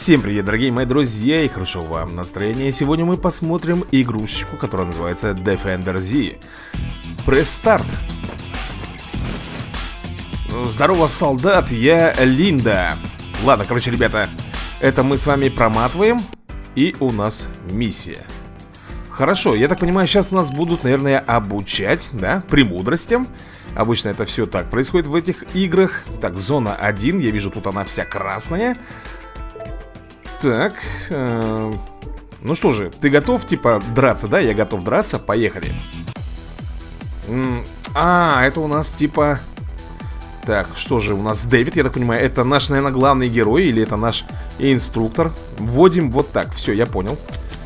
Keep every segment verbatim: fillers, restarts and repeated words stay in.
Всем привет, дорогие мои друзья, и хорошего вам настроения. Сегодня мы посмотрим игрушечку, которая называется Defender Z. Пресс старт. Здорово, солдат, я Линда. Ладно, короче, ребята, это мы с вами проматываем, и у нас миссия. Хорошо, я так понимаю, сейчас нас будут, наверное, обучать, да, премудростям. Обычно это все так происходит в этих играх. Так, зона один, я вижу, тут она вся красная. Так, э, ну что же, ты готов, типа, драться, да? Я готов драться, поехали. А, это у нас, типа... Так, что же, у нас Дэвид, я так понимаю, это наш, наверное, главный герой, или это наш инструктор. Вводим вот так, все, я понял.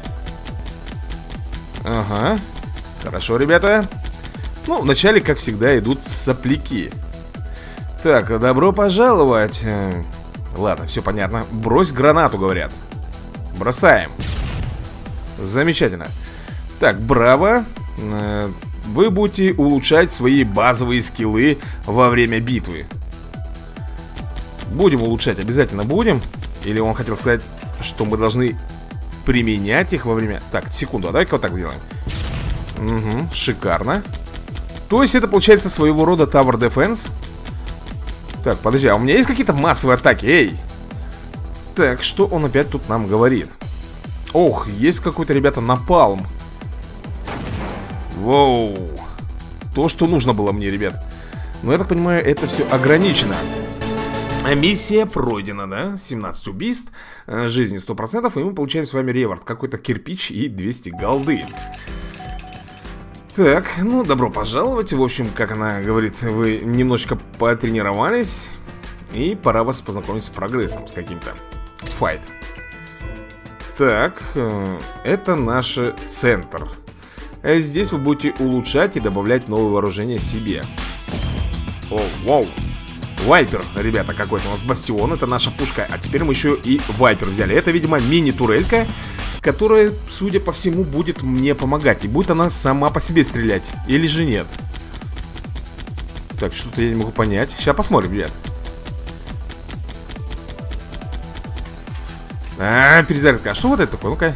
Ага, хорошо, ребята. Ну, вначале, как всегда, идут сопляки. Так, добро пожаловать. Ладно, все понятно. Брось гранату, говорят. Бросаем. Замечательно. Так, браво. Вы будете улучшать свои базовые скиллы во время битвы. Будем улучшать, обязательно будем. Или он хотел сказать, что мы должны применять их во время... Так, секунду, а давай-ка вот так сделаем. Угу, шикарно. То есть это получается своего рода Tower Defense. Так, подожди, а у меня есть какие-то массовые атаки? Эй! Так, что он опять тут нам говорит? Ох, есть какой-то, ребята, напалм. Воу. То, что нужно было мне, ребят. Но я так понимаю, это все ограничено. Миссия пройдена, да? семнадцать убийств, жизни сто процентов. И мы получаем с вами реворд. Какой-то кирпич и двести голды. Так, ну, добро пожаловать. В общем, как она говорит, вы немножечко потренировались, и пора вас познакомить с прогрессом, с каким-то. Файт. Так, это наш центр. Здесь вы будете улучшать и добавлять новые вооружения себе. О, вау. Вайпер, ребята, какой-то у нас бастион. Это наша пушка. А теперь мы еще и вайпер взяли. Это, видимо, мини-турелька, которая, судя по всему, будет мне помогать. И будет она сама по себе стрелять. Или же нет? Так, что-то я не могу понять. Сейчас посмотрим, ребят. А, перезарядка. А что вот это такое? Ну-ка.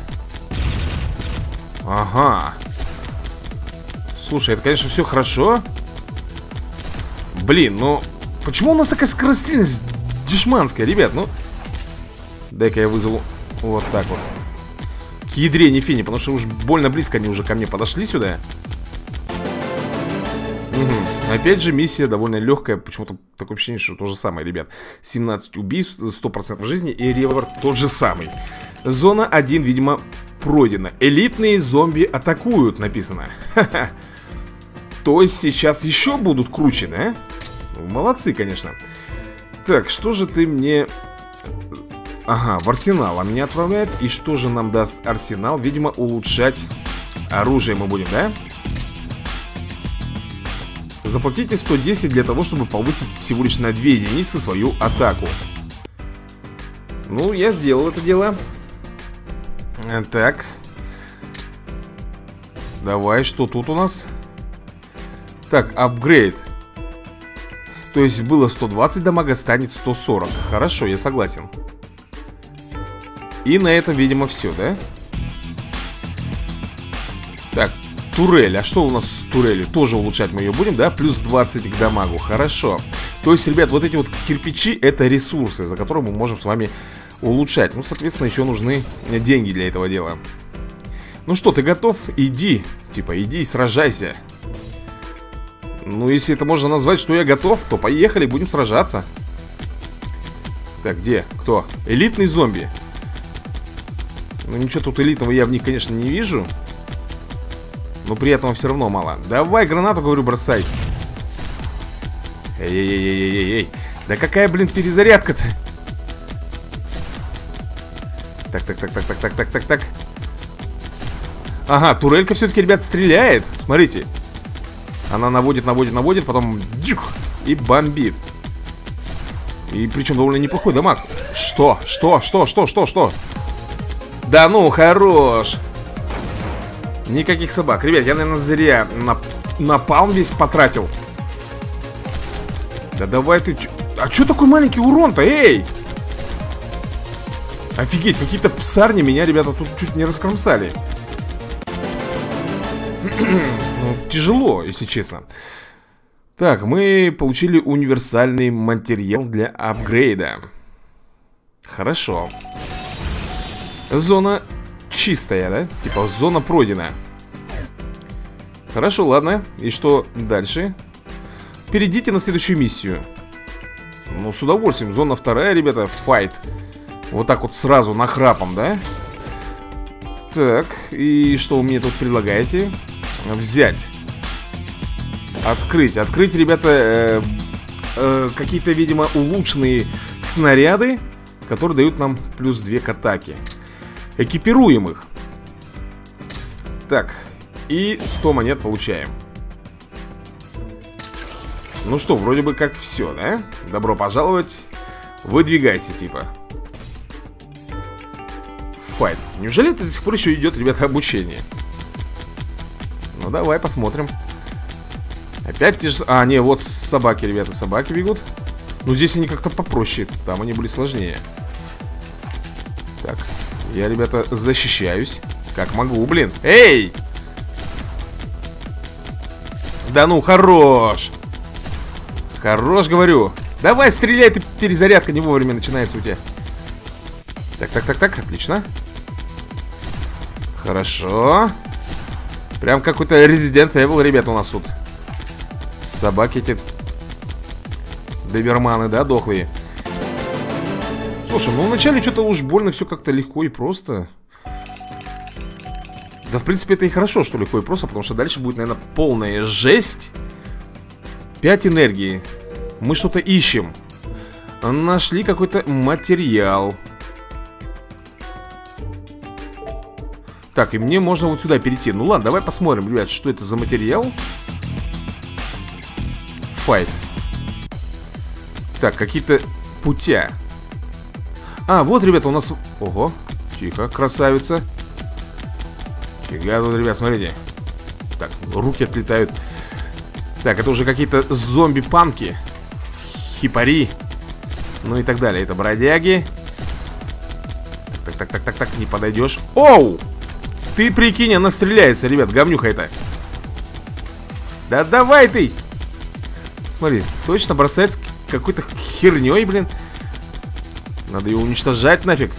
Ага. Слушай, это, конечно, все хорошо. Блин, ну... Почему у нас такая скорострельность дешманская, ребят? Ну... Дай-ка я вызову вот так вот. К ядре не фини, потому что уж больно близко они уже ко мне подошли сюда. Угу. Опять же, миссия довольно легкая. Почему-то такое ощущение, что то же самое, ребят. семнадцать убийств, сто процентов жизни, и реворд тот же самый. Зона один, видимо, пройдена. Элитные зомби атакуют, написано. Ха-ха. То есть сейчас еще будут круче, да? Молодцы, конечно. Так, что же ты мне... Ага, в арсенал а меня отправляет. И что же нам даст арсенал? Видимо, улучшать оружие мы будем, да? Заплатите сто десять для того, чтобы повысить всего лишь на две единицы свою атаку. Ну, я сделал это дело. Так. Давай, что тут у нас? Так, апгрейд. То есть было сто двадцать дамага, станет сто сорок. Хорошо, я согласен. И на этом, видимо, все, да? Так, турель. А что у нас с турелью? Тоже улучшать мы ее будем, да? Плюс двадцать к дамагу. Хорошо. То есть, ребят, вот эти вот кирпичи — это ресурсы, за которые мы можем с вами улучшать. Ну, соответственно, еще нужны деньги для этого дела. Ну что, ты готов? Иди. Типа, иди и сражайся. Ну, если это можно назвать, что я готов, то поехали, будем сражаться. Так, где? Кто? Элитный зомби. Ну, ничего тут элитного я в них, конечно, не вижу. Но приятного все равно мало. Давай гранату, говорю, бросай. Эй-эй-эй-эй-эй-эй. Да какая, блин, перезарядка-то? Так, так, так, так, так, так, так, так, так. Ага, турелька все-таки, ребят, стреляет. Смотрите. Она наводит, наводит, наводит, потом дюх, и бомбит. И причем довольно неплохой дамаг. Что? Что? Что? Что? Что? Что? Да ну, хорош. Никаких собак. Ребят, я, наверное, зря на... напалм весь потратил. Да давай ты... А что такой маленький урон-то, эй? Офигеть, какие-то псарни меня, ребята, тут чуть не раскромсали. Ну, тяжело, если честно. Так, мы получили универсальный материал для апгрейда. Хорошо. Зона чистая, да? Типа зона пройдена. Хорошо, ладно. И что дальше? Перейдите на следующую миссию. Ну, с удовольствием. Зона вторая, ребята, файт. Вот так вот сразу, нахрапом, да? Так, и что вы мне тут предлагаете? Взять. Открыть. Открыть, ребята, э, э, какие-то, видимо, улучшенные снаряды, которые дают нам плюс две к атаке. Экипируем их. Так, и сто монет получаем. Ну что, вроде бы как все, да? Добро пожаловать. Выдвигайся, типа. Файт. Неужели это до сих пор еще идет, ребята, обучение? Ну давай посмотрим. Опять те же... А, не, вот собаки, ребята, собаки бегут. Ну здесь они как-то попроще. Там они были сложнее. Так, я, ребята, защищаюсь как могу, блин. Эй! Да ну, хорош! Хорош, говорю. Давай, стреляй, ты, перезарядка не вовремя начинается у тебя. Так, так, так, так, отлично. Хорошо. Прям какой-то Resident Evil, ребята, у нас тут. Собаки эти доберманы, да, дохлые. Слушай, ну вначале что-то уж больно все как-то легко и просто. Да, в принципе, это и хорошо, что легко и просто, потому что дальше будет, наверное, полная жесть. Пять энергии. Мы что-то ищем. Нашли какой-то материал. Так, и мне можно вот сюда перейти. Ну ладно, давай посмотрим, ребят, что это за материал. Файт. Так, какие-то путя. А, вот, ребята, у нас... Ого, тихо, красавица. Фига тут, ребят, смотрите. Так, руки отлетают. Так, это уже какие-то зомби-панки. Хипари. Ну и так далее, это бродяги. Так, так, так, так, так, не подойдешь. Оу! Ты прикинь, она стреляется, ребят, говнюха это. Да давай ты! Смотри, точно бросается какой-то херней, блин. Надо ее уничтожать нафиг.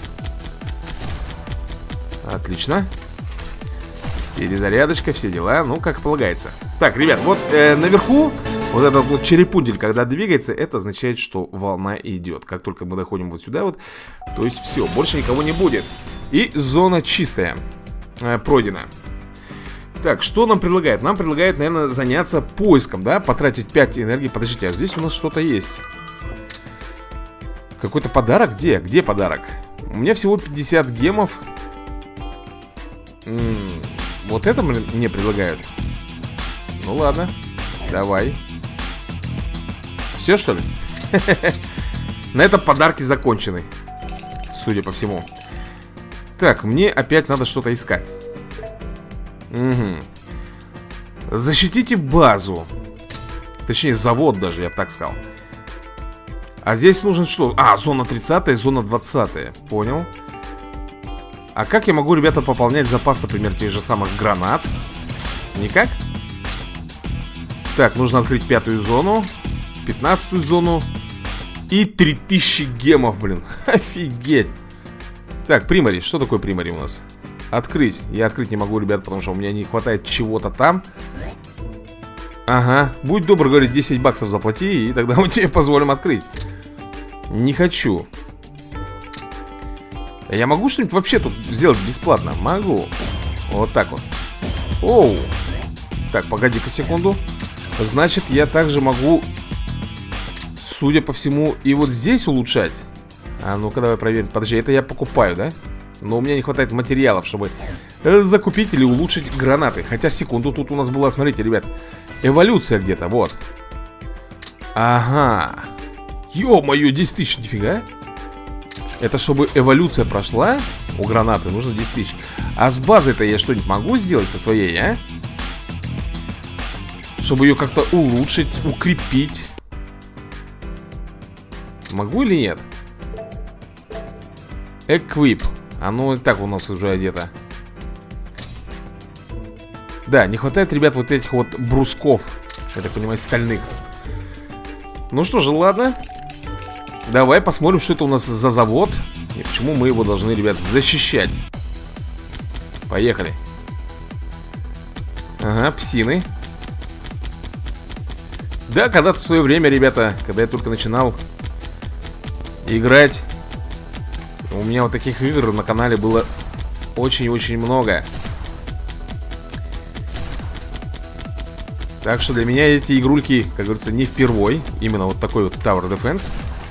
Отлично. Перезарядочка, все дела, ну, как полагается. Так, ребят, вот э, наверху вот этот вот черепундель, когда двигается, это означает, что волна идет. Как только мы доходим вот сюда вот, то есть все, больше никого не будет. И зона чистая. Пройдено. Так, что нам предлагает? Нам предлагает, наверное, заняться поиском, да? Потратить пять энергии. Подождите, а здесь у нас что-то есть. Какой-то подарок? Где? Где подарок? У меня всего пятьдесят гемов. М-м, вот это мне предлагают. Ну ладно, давай. Все, что ли? На этом подарки закончены, судя по всему. Так, мне опять надо что-то искать. Угу. Защитите базу. Точнее, завод даже, я бы так сказал. А здесь нужен что? А, зона тридцатая, зона двадцатая. Понял. А как я могу, ребята, пополнять запас, например, тех же самых гранат? Никак? Так, нужно открыть пятую зону, пятнадцатую зону. И три тысячи гемов, блин. Офигеть. Так, примари, что такое примари у нас? Открыть, я открыть не могу, ребят, потому что у меня не хватает чего-то там. Ага, будь добр, говорит, десять баксов заплати, и тогда мы тебе позволим открыть. Не хочу. Я могу что-нибудь вообще тут сделать бесплатно? Могу. Вот так вот. Оу. Так, погоди-ка секунду. Значит, я также могу, судя по всему, и вот здесь улучшать. А ну-ка, давай проверим. Подожди, это я покупаю, да? Но у меня не хватает материалов, чтобы закупить или улучшить гранаты. Хотя, секунду, тут у нас была, смотрите, ребят, эволюция где-то, вот. Ага. Ё-моё, десять тысяч, нифига. Это чтобы эволюция прошла, у гранаты нужно десять тысяч. А с базой-то я что-нибудь могу сделать со своей, а? Чтобы ее как-то улучшить, укрепить. Могу или нет? Эквип. Оно и так у нас уже одето. Да, не хватает, ребят, вот этих вот брусков. Я так понимаю, стальных. Ну что же, ладно. Давай посмотрим, что это у нас за завод. И почему мы его должны, ребят, защищать. Поехали. Ага, псины. Да, когда-то в свое время, ребята, когда я только начинал играть, у меня вот таких игр на канале было очень-очень много. Так что для меня эти игрульки, как говорится, не впервой. Именно вот такой вот Tower Defense.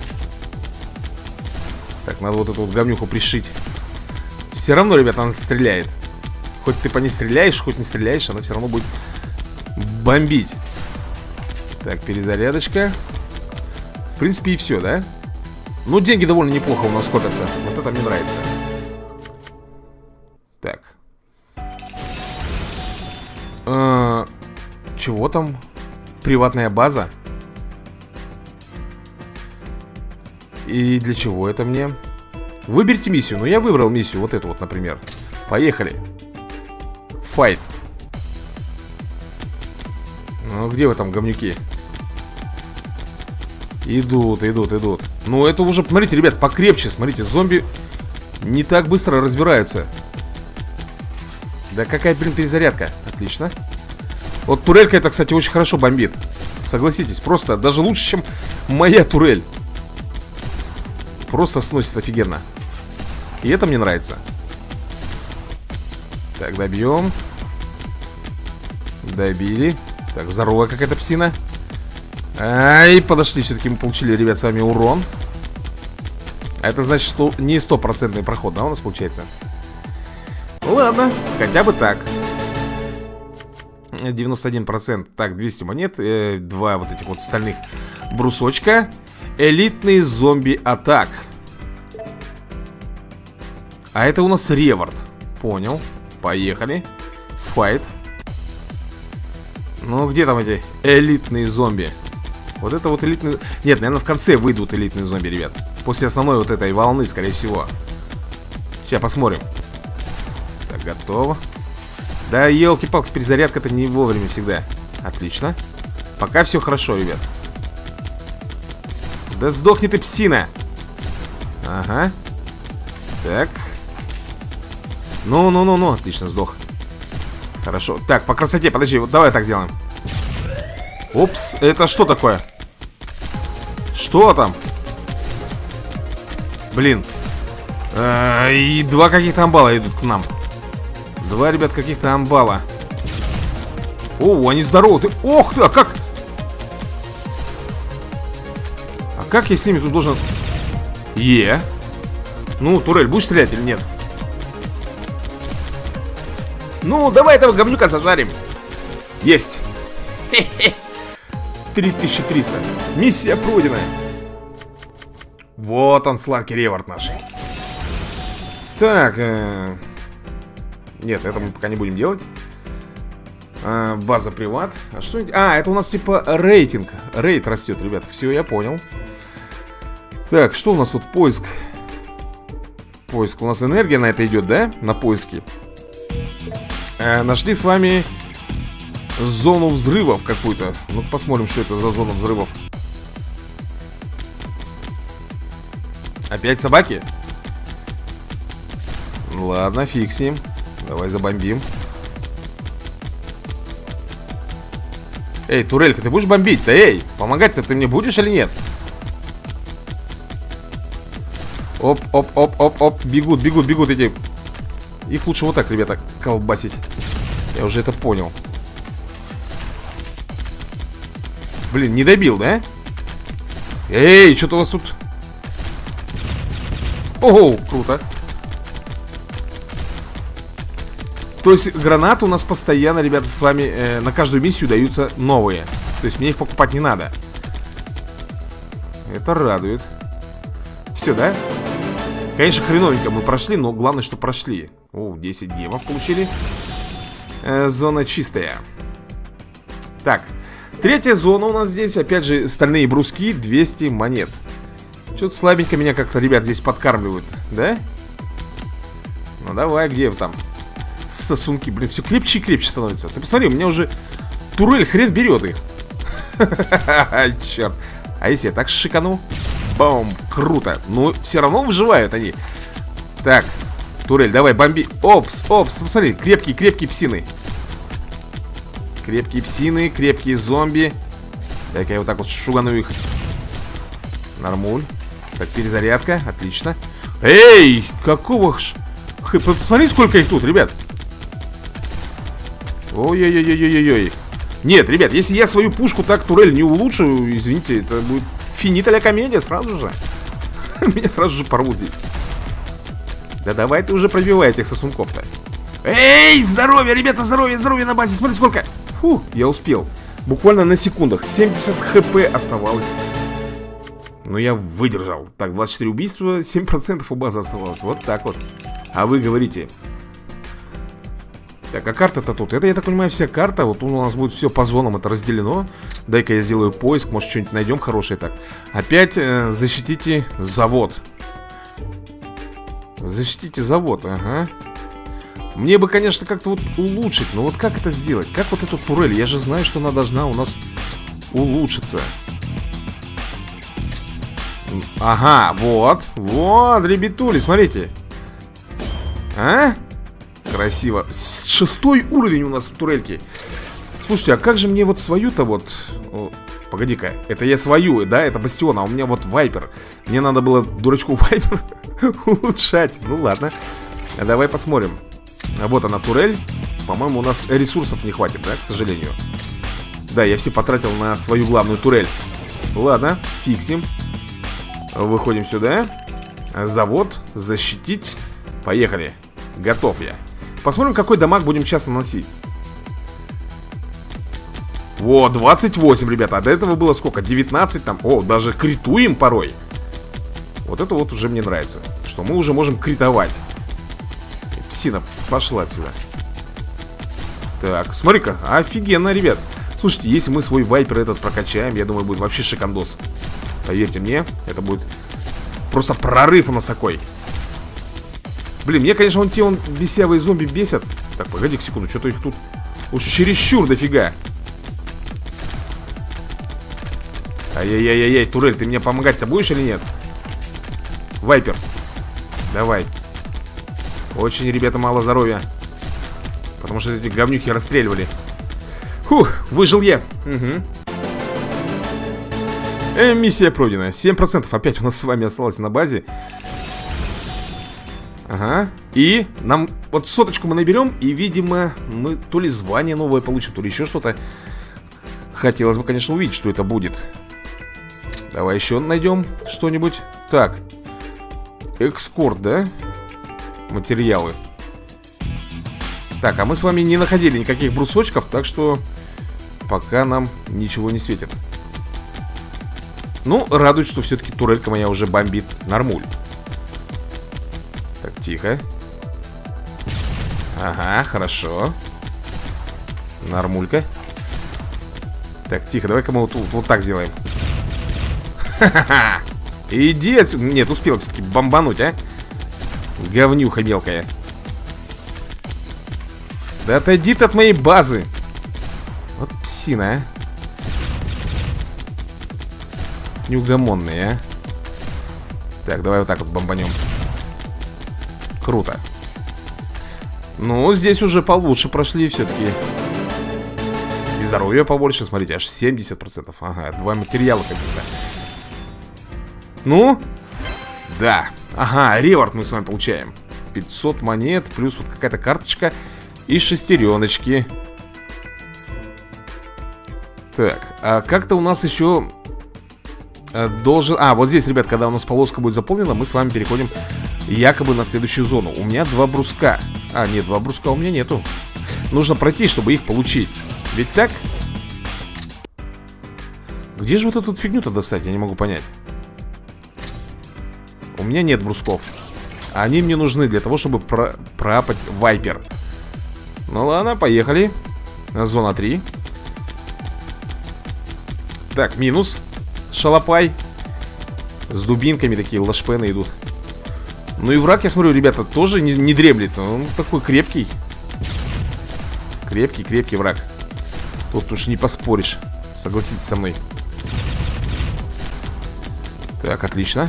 Так, надо вот эту вот говнюху пришить. Все равно, ребята, она стреляет. Хоть ты по ней стреляешь, хоть не стреляешь, она все равно будет бомбить. Так, перезарядочка. В принципе, и все, да? Ну, деньги довольно неплохо у нас копятся. Вот это мне нравится. Так. Э-э- Чего там? Приватная база? И для чего это мне? Выберите миссию. Ну, я выбрал миссию. Вот эту вот, например. Поехали. Файт. Ну, где вы там, говнюки? Идут, идут, идут. Ну, это уже, смотрите, ребят, покрепче. Смотрите, зомби не так быстро разбираются. Да какая, блин, перезарядка. Отлично. Вот турелька это, кстати, очень хорошо бомбит. Согласитесь, просто даже лучше, чем моя турель. Просто сносит офигенно. И это мне нравится. Так, добьем. Добили. Так, здоровая какая-то псина. Ай, подошли, все-таки мы получили, ребят, с вами урон. А это значит, что не стопроцентный проход, да, у нас получается? Ну ладно, хотя бы так. девяносто один процент. Так, двести монет, э, два вот этих вот стальных брусочка. Элитный зомби-атак. А это у нас ревард. Понял, поехали. Файт. Ну, где там эти элитные зомби? Вот это вот элитные... Нет, наверное, в конце выйдут элитные зомби, ребят. После основной вот этой волны, скорее всего. Сейчас посмотрим. Так, готово. Да, елки-палки, перезарядка-то не вовремя всегда. Отлично. Пока все хорошо, ребят. Да сдохни ты, псина. Ага. Так. Ну-ну-ну-ну, отлично, сдох. Хорошо. Так, по красоте, подожди, вот давай так сделаем. Опс, это что такое? Что там? Блин. А, и два каких-то амбала идут к нам. Два, ребят, каких-то амбала. О, они здоровы. Ты... Ох ты, а как? А как я с ними тут должен... Е. Ну, турель, будешь стрелять или нет? Ну, давай этого говнюка зажарим. Есть. три тысячи триста. Миссия пройдена. Вот он, сладкий ревард наш. Так. Э... Нет, это мы пока не будем делать. э, База приват. А что это? А, это у нас типа рейтинг. Рейд растет, ребята. Все, я понял. Так, что у нас тут? Поиск. Поиск. У нас энергия на это идет, да? На поиски. э, Нашли с вами зону взрывов какую-то. Ну, посмотрим, что это за зона взрывов. Опять собаки? Ладно, фиксим. Давай забомбим. Эй, турелька, ты будешь бомбить-то? Эй, помогать-то ты мне будешь или нет? Оп, оп, оп, оп, оп. Бегут, бегут, бегут эти. Их лучше вот так, ребята, колбасить. Я уже это понял. Блин, не добил, да? Эй, что-то у вас тут... Ого, круто. То есть гранаты у нас постоянно, ребята, с вами э, на каждую миссию даются новые. То есть мне их покупать не надо. Это радует. Все, да? Конечно, хреновенько мы прошли, но главное, что прошли. О, десять гемов получили. э, Зона чистая. Так, третья зона у нас здесь. Опять же, стальные бруски, двести монет. Что-то слабенько меня как-то, ребят, здесь подкармливают, да? Ну давай, где там? Сосунки, блин, все крепче и крепче становится. Ты посмотри, у меня уже турель хрен берет их. Черт. А если я так шикану? Бам, круто. Но все равно выживают они. Так, турель, давай, бомби. Опс, опс, посмотри, крепкие-крепкие псины. Крепкие псины, крепкие зомби. Дай-ка я вот так вот шугану их. Нормуль. Так, перезарядка, отлично. Эй, какого ж... Посмотри, сколько их тут, ребят. Ой-ой-ой-ой-ой-ой. Нет, ребят, если я свою пушку так турель не улучшу, извините, это будет финита ля комедия сразу же. Меня сразу же порвут здесь. Да давай ты уже пробивай этих сосунков-то. Эй, здоровье, ребята, здоровье, здоровье на базе. Смотри, сколько. Фу, я успел. Буквально на секундах. семьдесят хп оставалось. Но я выдержал. Так, двадцать четыре убийства, семь процентов у базы оставалось. Вот так вот. А вы говорите. Так, а карта-то тут? Это, я так понимаю, вся карта. Вот у нас будет все по зонам это разделено. Дай-ка я сделаю поиск, может что-нибудь найдем хорошее. Так, опять э, защитите завод. Защитите завод, ага. Мне бы, конечно, как-то вот улучшить. Но вот как это сделать? Как вот эту турель? Я же знаю, что она должна у нас улучшиться. Ага, вот. Вот, ребятули, смотрите. А? Красиво. Шестой уровень у нас в турельке. Слушайте, а как же мне вот свою-то вот... Погоди-ка, это я свою, да, это Бастион, а у меня вот Вайпер. Мне надо было дурачку Вайпер улучшать. Ну ладно, давай посмотрим. Вот она, турель. По-моему, у нас ресурсов не хватит, да, к сожалению. Да, я все потратил на свою главную турель. Ладно, фиксим. Выходим сюда. Завод, защитить. Поехали, готов я. Посмотрим, какой дамаг будем сейчас наносить. Во, двадцать восемь, ребята. А до этого было сколько? девятнадцать там. О, даже критуем порой. Вот это вот уже мне нравится. Что мы уже можем критовать. Псина, пошла отсюда. Так, смотри-ка, офигенно, ребят. Слушайте, если мы свой вайпер этот прокачаем, я думаю, будет вообще шикандос. Поверьте мне, это будет просто прорыв у нас такой. Блин, мне, конечно, вон те он бесявые зомби бесят. Так, погоди секунду, что-то их тут уж чересчур дофига. Ай-яй-яй-яй, турель, ты мне помогать-то будешь или нет? Вайпер, давай. Очень, ребята, мало здоровья. Потому что эти говнюхи расстреливали. Фух, выжил я. Угу. э, Миссия пройдена, семь процентов опять у нас с вами осталось на базе. Ага. И нам вот соточку мы наберем. И, видимо, мы то ли звание новое получим, то ли еще что-то. Хотелось бы, конечно, увидеть, что это будет. Давай еще найдем что-нибудь. Так, экскорт, да? Материалы. Так, а мы с вами не находили никаких брусочков, так что пока нам ничего не светит. Ну, радует, что все-таки турелька моя уже бомбит нормуль. Так, тихо. Ага, хорошо. Нормулька. Так, тихо, давай-ка мы вот, вот, вот так сделаем. Ха-ха-ха. Иди отсюда. Нет, успел все-таки бомбануть, а? Говнюха мелкая. Да отойди ты от моей базы. Вот псина, а. Неугомонные, а. Так, давай вот так вот бомбанем. Круто. Ну, здесь уже получше прошли все-таки. И здоровья побольше, смотрите, аж семьдесят процентов. Ага, два материала каких-то. Ну, да. Ага, реворд мы с вами получаем. Пятьсот монет, плюс вот какая-то карточка и шестереночки. Так, а как-то у нас еще должен... А, вот здесь, ребят, когда у нас полоска будет заполнена, мы с вами переходим якобы на следующую зону. У меня два бруска. А, нет, два бруска у меня нету. Нужно пройти, чтобы их получить. Ведь так? Где же вот эту фигню-то достать? Я не могу понять. У меня нет брусков. Они мне нужны для того, чтобы про проапать вайпер. Ну ладно, поехали. Зона три. Так, минус. Шалопай. С дубинками такие лашпены идут. Ну и враг, я смотрю, ребята, тоже не, не дремлет. Он такой крепкий. Крепкий, крепкий враг. Тут уж не поспоришь. Согласитесь со мной. Так, отлично.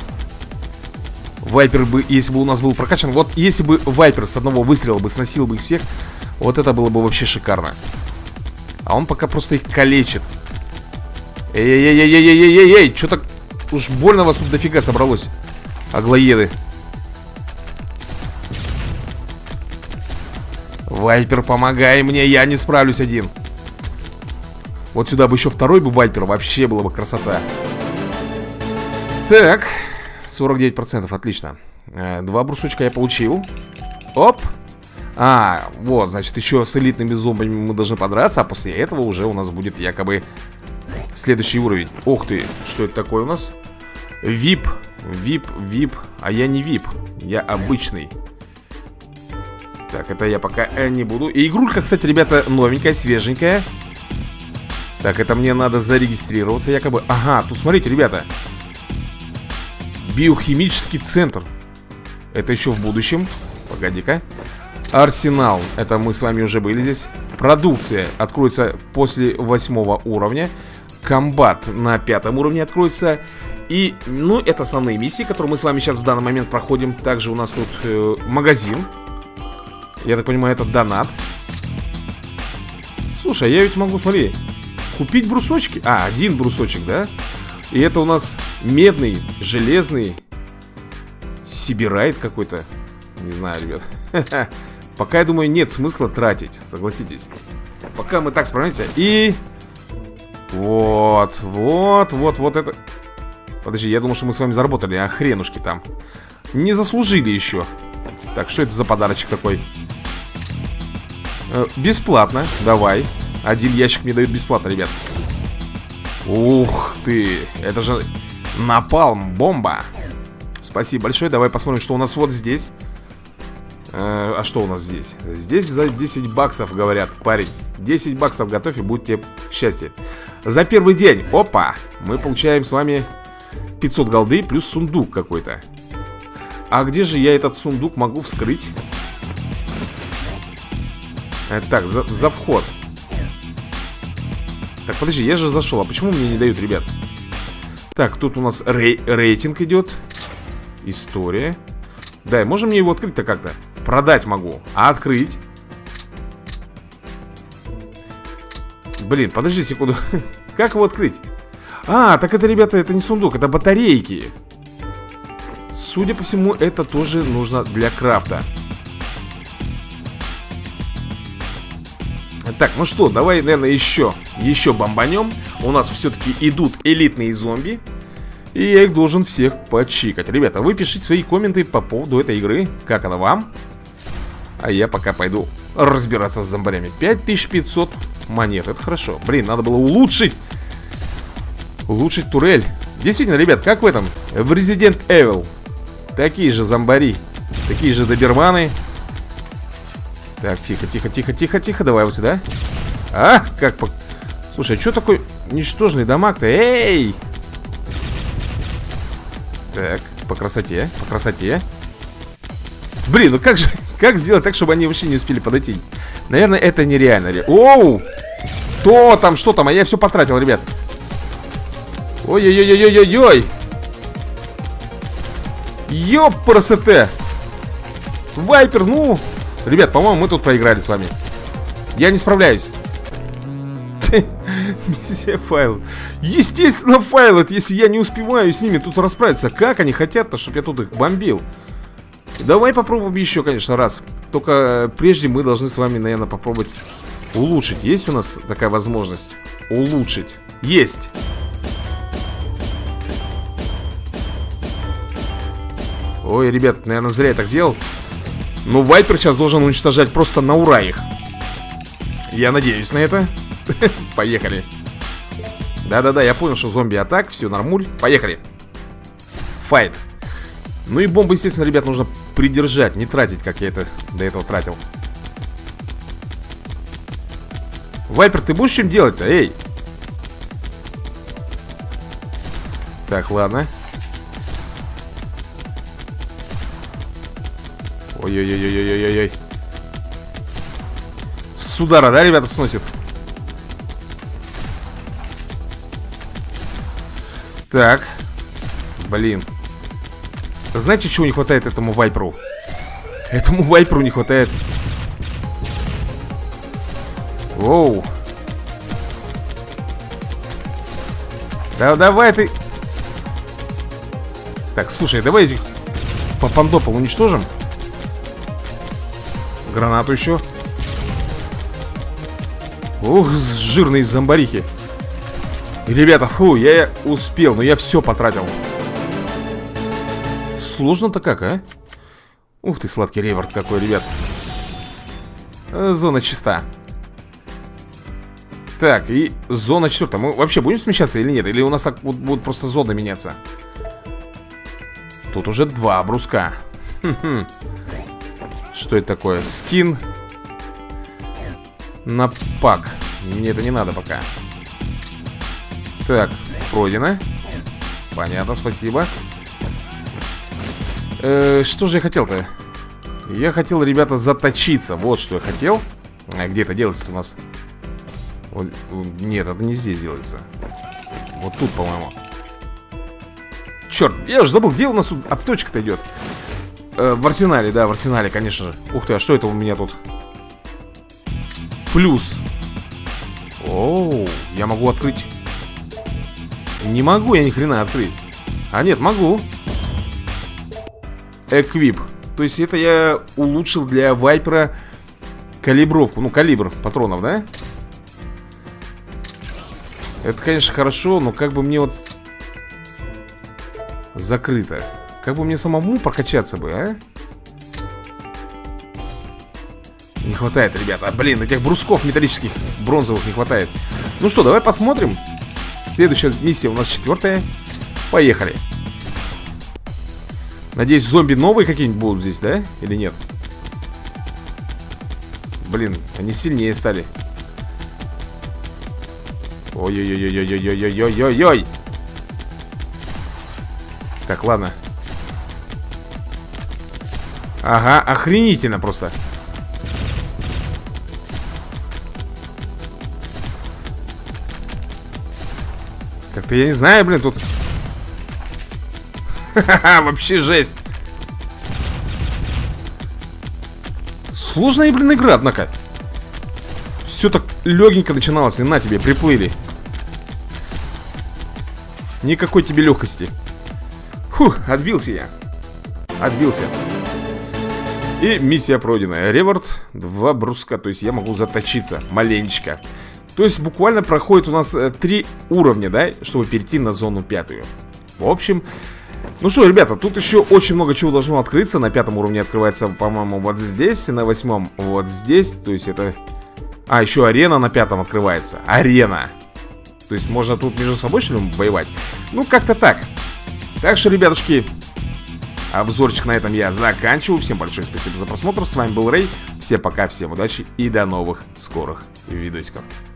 Вайпер бы, если бы у нас был прокачан. Вот если бы Вайпер с одного выстрела бы сносил бы их всех, вот это было бы вообще шикарно. А он пока просто их калечит. Эй-эй-эй-эй-эй-эй-эй! Что так уж больно вас тут дофига собралось, аглоеды. Вайпер, помогай мне, я не справлюсь один. Вот сюда бы еще второй бы Вайпер, вообще была бы красота. Так, сорок девять процентов, отлично. Два брусочка я получил. Оп. А, вот, значит, еще с элитными зомбами мы должны подраться. А после этого уже у нас будет якобы следующий уровень. Ух ты, что это такое у нас? вип, вип, вип. А я не вип, я обычный. Так, это я пока не буду. И игрулька, кстати, ребята, новенькая, свеженькая. Так, это мне надо зарегистрироваться якобы. Ага, тут смотрите, ребята. Биохимический центр. Это еще в будущем. Погоди-ка. Арсенал. Это мы с вами уже были здесь. Продукция откроется после восьмого уровня. Комбат на пятом уровне откроется. И, ну, это основные миссии, которые мы с вами сейчас в данный момент проходим. Также у нас тут э, магазин. Я так понимаю, это донат. Слушай, я ведь могу, смотри, купить брусочки. А, один брусочек, да? И это у нас медный, железный сибирайт какой-то. Не знаю, ребят. Пока, я думаю, нет смысла тратить, согласитесь. Пока мы так справимся. И... Вот, вот, вот, вот это... Подожди, я думал, что мы с вами заработали, а хренушки там. Не заслужили еще. Так, что это за подарочек такой? Э, бесплатно, давай. Один ящик мне дают бесплатно, ребят. Ух ты, это же напалм, бомба. Спасибо большое, давай посмотрим, что у нас вот здесь. э, А что у нас здесь? Здесь за десять баксов, говорят, парень. Десять баксов готовь и будет тебе счастье. За первый день, опа, мы получаем с вами пятьсот голды плюс сундук какой-то. А где же я этот сундук могу вскрыть? э, Так, за, за вход. Так, подожди, я же зашел. А почему мне не дают, ребят? Так, тут у нас рей рейтинг идет. История. Да, можем мне его открыть-то как-то? Продать могу. А открыть? Блин, подожди секунду. Как его открыть? А, так это, ребята, это не сундук, это батарейки. Судя по всему, это тоже нужно для крафта. Так, ну что, давай, наверное, еще Еще бомбанем. У нас все-таки идут элитные зомби. И я их должен всех почикать. Ребята, вы пишите свои комменты по поводу этой игры. Как она вам? А я пока пойду разбираться с зомбарями. пять тысяч пятьсот монет, это хорошо. Блин, надо было улучшить Улучшить турель. Действительно, ребят, как в этом? В Resident Evil. Такие же зомбари, такие же доберманы. Так, тихо, тихо, тихо, тихо, тихо. Давай вот сюда. А, как по... Слушай, а что такой ничтожный дамаг-то? Эй! Так, по красоте, по красоте. Блин, ну как же, как сделать так, чтобы они вообще не успели подойти? Наверное, это нереально. Оу! То там, что там? А я все потратил, ребят. Ой-ой-ой-ой-ой-ой! Ёпрст! Вайпер, ну... Ребят, по-моему, мы тут проиграли с вами. Я не справляюсь. Миссия файл. Естественно, файл. Это если я не успеваю с ними тут расправиться. Как они хотят-то, чтобы я тут их бомбил? Давай попробуем еще, конечно, раз. Только прежде мы должны с вами, наверное, попробовать улучшить. Есть у нас такая возможность? Улучшить. Есть. Ой, ребят, наверное, зря я так сделал. Но Вайпер сейчас должен уничтожать просто на ура их. Я надеюсь на это. Поехали. Да-да-да, я понял, что зомби-атак. Все, нормуль. Поехали. Файт. Ну и бомбы, естественно, ребят, нужно придержать. Не тратить, как я это до этого тратил. Вайпер, ты будешь чем делать-то? Эй. Так, ладно. Ой-ой-ой-ой-ой-ой-ой. С удара, да, ребята, сносит? Так. Блин. Знаете, чего не хватает этому вайперу? Этому вайперу не хватает. Воу. Да давай ты. Так, слушай, давай этих попандопол уничтожим. Гранату еще. Ух, жирные зомбарихи. Ребята, фу, я успел, но я все потратил. Сложно-то как, а? Ух ты, сладкий реворд какой, ребят. Зона чиста. Так, и зона четвертая. Мы вообще будем смещаться или нет? Или у нас так вот будут просто зоны меняться? Тут уже два бруска. Хм-хм. Что это такое? Скин на пак. Мне это не надо пока. Так, пройдено. Понятно, спасибо. э, Что же я хотел-то? Я хотел, ребята, заточиться. Вот что я хотел. А где это делается у нас? Вот, нет, это не здесь делается. Вот тут, по-моему. Черт, я уже забыл, где у нас тут обточка-то идет. э, В арсенале, да, в арсенале, конечно же. Ух ты, а что это у меня тут? Плюс. Оу, я могу открыть. Не могу я ни хрена открыть. А нет, могу. Эквип. То есть это я улучшил для вайпера калибровку. Ну, калибр патронов, да? Это, конечно, хорошо, но как бы мне вот закрыто. Как бы мне самому прокачаться бы, а? Не хватает, ребята. Блин, этих брусков металлических, бронзовых не хватает. Ну что, давай посмотрим. Следующая миссия у нас четвертая. Поехали. Надеюсь, зомби новые какие-нибудь будут здесь, да? Или нет? Блин, они сильнее стали. Ой-ой-ой-ой-ой-ой-ой-ой-ой-ой-ой. Так, ладно. Ага, охренительно просто. Как-то я не знаю, блин, тут... Ха-ха-ха, вообще жесть. Сложная, блин, игра, однако. Все так легенько начиналось, и на тебе, приплыли. Никакой тебе легкости. Фух, отбился я. Отбился. И миссия пройдена. Реворд, два бруска, то есть я могу заточиться маленечко. То есть буквально проходит у нас э, три уровня, да, чтобы перейти на зону пятую. В общем, ну что, ребята, тут еще очень много чего должно открыться. На пятом уровне открывается, по-моему, вот здесь. На восьмом вот здесь. То есть это... А, еще арена на пятом открывается. Арена. То есть можно тут между собой, что ли, воевать? Ну, как-то так. Так что, ребятушки, обзорчик на этом я заканчиваю. Всем большое спасибо за просмотр. С вами был Рэй. Всем пока, всем удачи и до новых скорых видосиков.